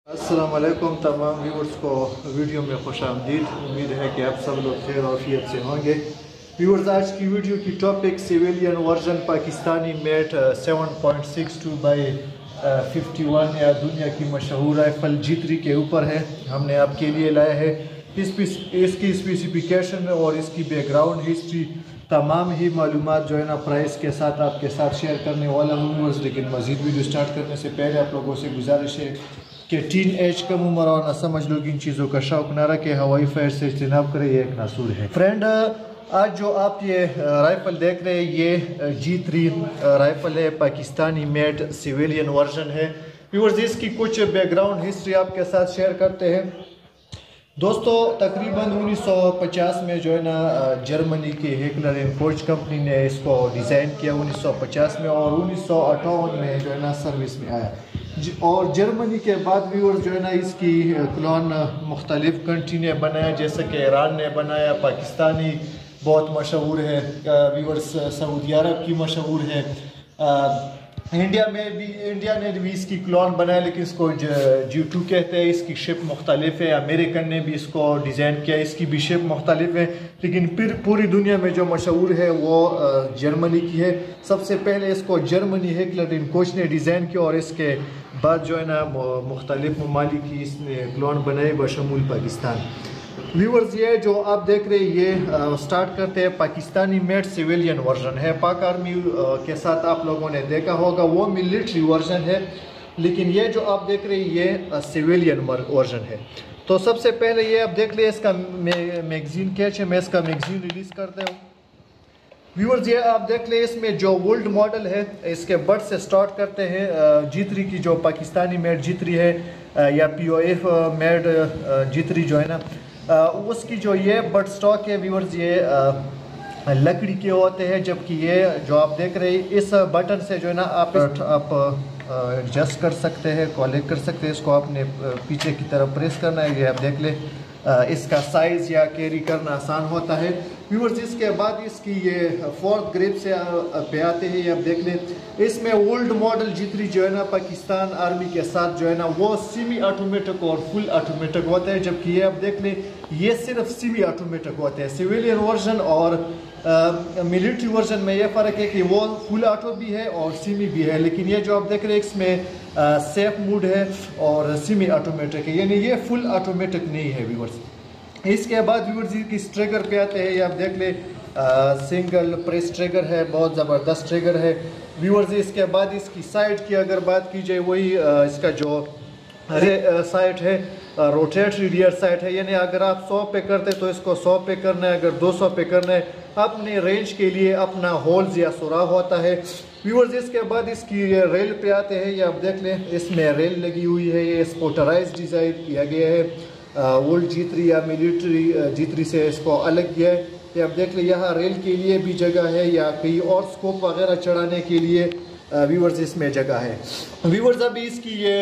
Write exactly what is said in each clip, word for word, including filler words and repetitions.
अस्सलाम वालेकुम तमाम व्यूअर्स को वीडियो में खुश आमदीद। उम्मीद है कि आप सब लोग खैर आफियत से होंगे। व्यूअर्स, आज की वीडियो की topic civilian version Pakistani made seven point six two by fifty one या दुनिया की मशहूर राइफल जितरी के ऊपर है। हमने आपके लिए लाया है इस इसकी स्पेसिफिकेशन और इसकी बैकग्राउंड हिस्ट्री तमाम ही मालूमात जो है ना प्राइस के साथ आपके साथ शेयर करने वाला हूँ व्यूअर्स। लेकिन मज़ीद वीडियो स्टार्ट करने से पहले आप लोगों से गुजारिश है कि टीन एज कम उम्र और ना समझ लोग इन चीज़ों का शौक ना रखे, हवाई फायर से इज्तनाब करें, ये एक नासूर है। फ्रेंड, आज जो आप ये राइफ़ल देख रहे हैं ये जी थ्री राइफ़ल है, पाकिस्तानी मेड सिविलियन वर्जन है। व्यूअर्स, इसकी कुछ बैकग्राउंड हिस्ट्री आपके साथ शेयर करते हैं। दोस्तों, तकरीबन उन्नीस सौ पचास में जो है ना जर्मनी की हेकलर एंड कोच कंपनी ने इसको डिज़ाइन किया उन्नीस सौ पचास में, और उन्नीस सौ अट्ठावन में जो है ना सर्विस में आया। और जर्मनी के बाद व्यूअर्स जो है ना इसकी क्लोन मुख्तलिफ कंट्री ने बनाया, जैसे कि ईरान ने बनाया, पाकिस्तानी बहुत मशहूर है, व्यूअर्स सऊदी अरब की मशहूर है, इंडिया में भी इंडिया ने भी इसकी क्लोन बनाया लेकिन इसको जी टू कहते हैं। इसकी शेप मुख्तलिफ है। अमेरिकन ने भी इसको डिज़ाइन किया, इसकी भी शेप मुख्तलिफ है, लेकिन फिर पूरी दुनिया में जो मशहूर है वो जर्मनी की है। सबसे पहले इसको जर्मनी हेकलर एंड कोच ने डिज़ाइन किया और इसके बाद जो है ना मुख्तलिफ ममालिक की इसने क्लोन बनाए बशमूल पाकिस्तान। व्यूअर्स, ये जो आप देख रहे हैं ये स्टार्ट करते हैं पाकिस्तानी मेड सिविलियन वर्जन है। पाक आर्मी के साथ आप लोगों ने देखा होगा वो मिलिट्री वर्जन है, लेकिन ये जो आप देख रहे हैं ये सिविलियन वर्जन है। तो सबसे पहले ये आप देख लिए इसका मैगजीन कैच है, मैं इसका मैगजीन रिलीज़ करता हूँ। व्यूअर्स, ये आप देख ले इसमें जो ओल्ड मॉडल है इसके बट से स्टार्ट करते हैं। जितरी की जो पाकिस्तानी मेड जितरी है या P O F made G three जो है ना उसकी जो ये बट स्टॉक है व्यूअर्स ये लकड़ी के होते हैं, जबकि ये जो आप देख रहे हैं इस बटन से जो है ना आप आप एडजस्ट कर सकते हैं, कॉलेक्ट कर सकते हैं। इसको आपने पीछे की तरफ प्रेस करना है, ये आप देख ले इसका साइज़ या कैरी करना आसान होता है। व्यूअर्स, इसके बाद इसकी ये फोर्थ ग्रिप से पे आते हैं, ये आप देख लें। इसमें ओल्ड मॉडल जितनी जो है ना पाकिस्तान आर्मी के साथ जो है ना वो सेमी ऑटोमेटिक और फुल ऑटोमेटिक होता है, जबकि ये आप देख लें ये सिर्फ सेमी ऑटोमेटिक होते हैं। सिविलियन वर्जन और मिलिट्री वर्जन में ये फ़र्क है कि वो फुल ऑटो भी है और सेमी भी है, लेकिन ये जो आप देख रहे हैं इसमें सेफ मोड है और सेमी ऑटोमेटिक है, यानी ये फुल ऑटोमेटिक नहीं है व्यूअर्स। इसके बाद व्यूअर्स इस ट्रिगर पे आते हैं, ये आप देख ले सिंगल प्रेस ट्रिगर है, बहुत ज़बरदस्त ट्रिगर है व्यूअर्स। इसके बाद इसकी साइड की अगर बात की जाए वही आ, इसका जो साइड है रोटेटरी रियर साइड है, यानी अगर आप सौ पे करते तो इसको सौ पे करना है, अगर दो सौ पे करना है। अपने रेंज के लिए अपना होल्स या सुराख होता है व्यूअर्स। इसके बाद इसकी रेल पे आते हैं, ये आप देख लें इसमें रेल लगी हुई है, ये स्पोटराइज डिज़ाइन किया गया है, ओल्ड जितरी या मिलिट्री जितरी से इसको अलग किया है। ये आप देख लें यहाँ रेल के लिए भी जगह है या कहीं और स्कोप वगैरह चढ़ाने के लिए व्यूअर्स इसमें जगह है। व्यूअर्स, अभी इसकी ये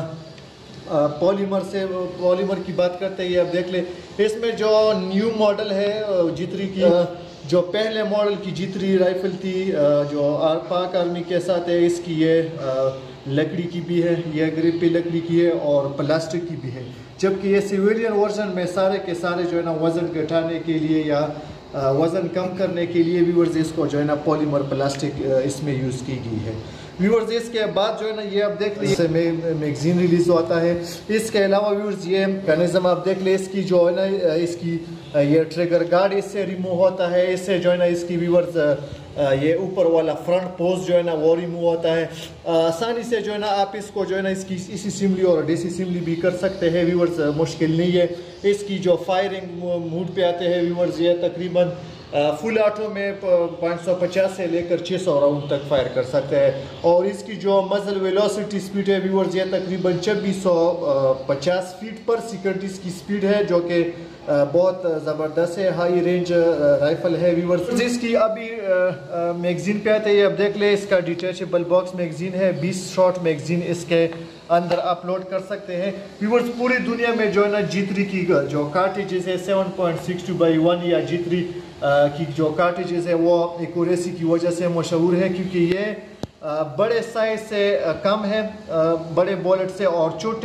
पॉलीमर से पॉलीमर की बात करते हैं, ये आप देख ले इसमें जो न्यू मॉडल है जितरी की, जो पहले मॉडल की जितरी राइफल थी जो पाक आर्मी के साथ है, इसकी ये लकड़ी की भी है, ये ग्रिप पे लकड़ी की है और प्लास्टिक की भी है, जबकि ये सिविलियन वर्जन में सारे के सारे जो है ना वज़न घटाने के लिए या वज़न कम करने के लिए व्यूअर्स इसको जो है ना पॉलीमर प्लास्टिक इसमें यूज़ की गई है। व्यूअर्स, इसके बाद जो है ना ये आप देख लीजिए मैगजीन रिलीज होता है। इसके अलावा व्यूअर्स ये मैकेनिज्म आप देख ले, इसकी जो है ना इसकी ये ट्रिगर गार्ड इससे रिमूव होता है, इससे जो है ना इसकी व्यूअर्स ये ऊपर वाला फ्रंट पोस्ट जो है ना वो रिमूव होता है। आसानी से जो है ना आप इसको जो है ना इसकी इस असेंबली और डिसअसेंबली भी कर सकते हैं व्यूअर्स, मुश्किल नहीं है। इसकी जो फायरिंग मूड पे आते हैं व्यूअर्स ये तकरीबन फुल ऑटो में पाँच सौ पचास से लेकर छः सौ राउंड तक फायर कर सकते हैं, और इसकी जो मजल वेलोसिटी स्पीड है व्यूअर्स ये तकरीबन छब्बीस सौ पचास फीट पर सेकंड इसकी स्पीड है, जो कि बहुत ज़बरदस्त है, हाई रेंज राइफल है व्यूअर्स। इसकी अभी मैगजीन पे आते हैं, अब देख ले इसका डिटैचेबल बॉक्स मैगजीन है, बीस शॉट मैगजीन इसके अंदर अपलोड कर सकते हैं व्यूअर्स। पूरी दुनिया में जो है ना जितरी की जो कार्टिजेस है seven point six two by one या जितरी की जो कार्टिजेस है वो एक्यूरेसी की वजह से मशहूर है, क्योंकि ये बड़े साइज से कम है, बड़े बुलेट से, और छोटे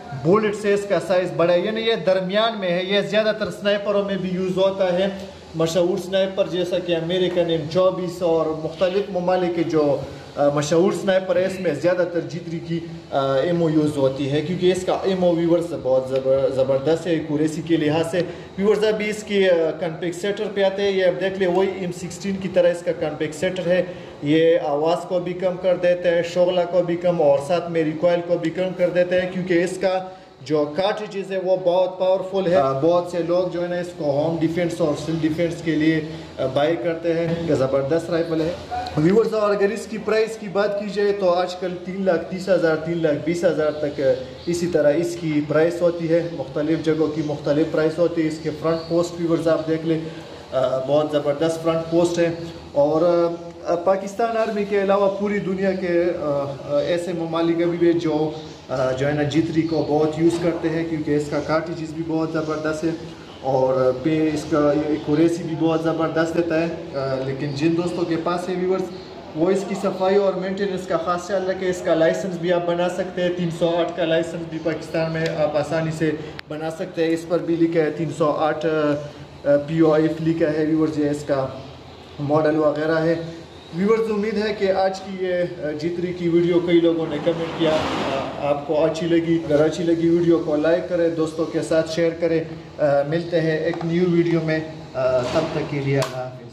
बुलेट से इसका साइज़ बड़ा है, यानी ये दरमियान में है। ये ज़्यादातर स्नाइपरों में भी यूज़ होता है। मशहूर स्नाइपर जैसा कि अमेरिकन एम चौबीस और मुख्तलिफ ममालिक के जो मशहूर स्नाइपर है, इसमें ज़्यादातर जितरी की एमओ यूज़ होती है, क्योंकि इसका एमओ व्यूवर्स बहुत ज़बरदस्त है एक्यूरेसी के लिहाज से। व्यूवर्स अभी इसकी कॉम्पेक्सेटर पे आते हैं। ये अब देख ले वही एम सिक्सटीन की तरह इसका कॉम्पेक्सेटर है। ये आवाज़ को भी कम कर देता है, शोगला को भी कम, और साथ में रिकॉइल को भी कम कर देता है, क्योंकि इसका जो कार्ट्रिजेज है वो बहुत पावरफुल है। बहुत से लोग जो है ना इसको होम डिफेंस और सेल्फ डिफेंस के लिए बाय करते हैं। ज़बरदस्त राइफल है व्यूअर्स। और अगर इसकी प्राइस की बात की जाए तो आजकल तीन लाख तीस हज़ार तीन लाख बीस हज़ार तक इसी तरह इसकी प्राइस होती है। मुख्तलिफ जगहों की मुख्तलिफ प्राइस होती है। इसके फ्रंट पोस्ट व्यूअर्स आप देख लें, बहुत ज़बरदस्त फ्रंट पोस्ट है। और पाकिस्तान आर्मी के अलावा पूरी दुनिया के ऐसे ममालिक अभी भी जो जो है ना जितरी को बहुत यूज़ करते हैं, क्योंकि इसका कार्ट्रिजेस भी बहुत ज़बरदस्त है और पे इसका एक्यूरेसी भी बहुत ज़बरदस्त देता है। लेकिन जिन दोस्तों के पास है व्यूअर्स वो इसकी सफाई और मेंटेनेंस का खास ख्याल रखें। इसका लाइसेंस भी आप बना सकते हैं, तीन सौ आठ का लाइसेंस भी पाकिस्तान में आप आसानी से बना सकते हैं। इस पर भी लिखा है तीन सौ आठ पी ओ एफ लिखा है व्यूअर्स, ये इसका मॉडल वगैरह है। व्यूअर्स उम्मीद है कि आज की ये जितरी की वीडियो कई लोगों ने कमेंट किया, आपको अच्छी लगी। अगर अच्छी लगी वीडियो को लाइक करें, दोस्तों के साथ शेयर करें। आ, मिलते हैं एक न्यू वीडियो में, आ, तब तक के लिए अल्लाह हाफ़िज़।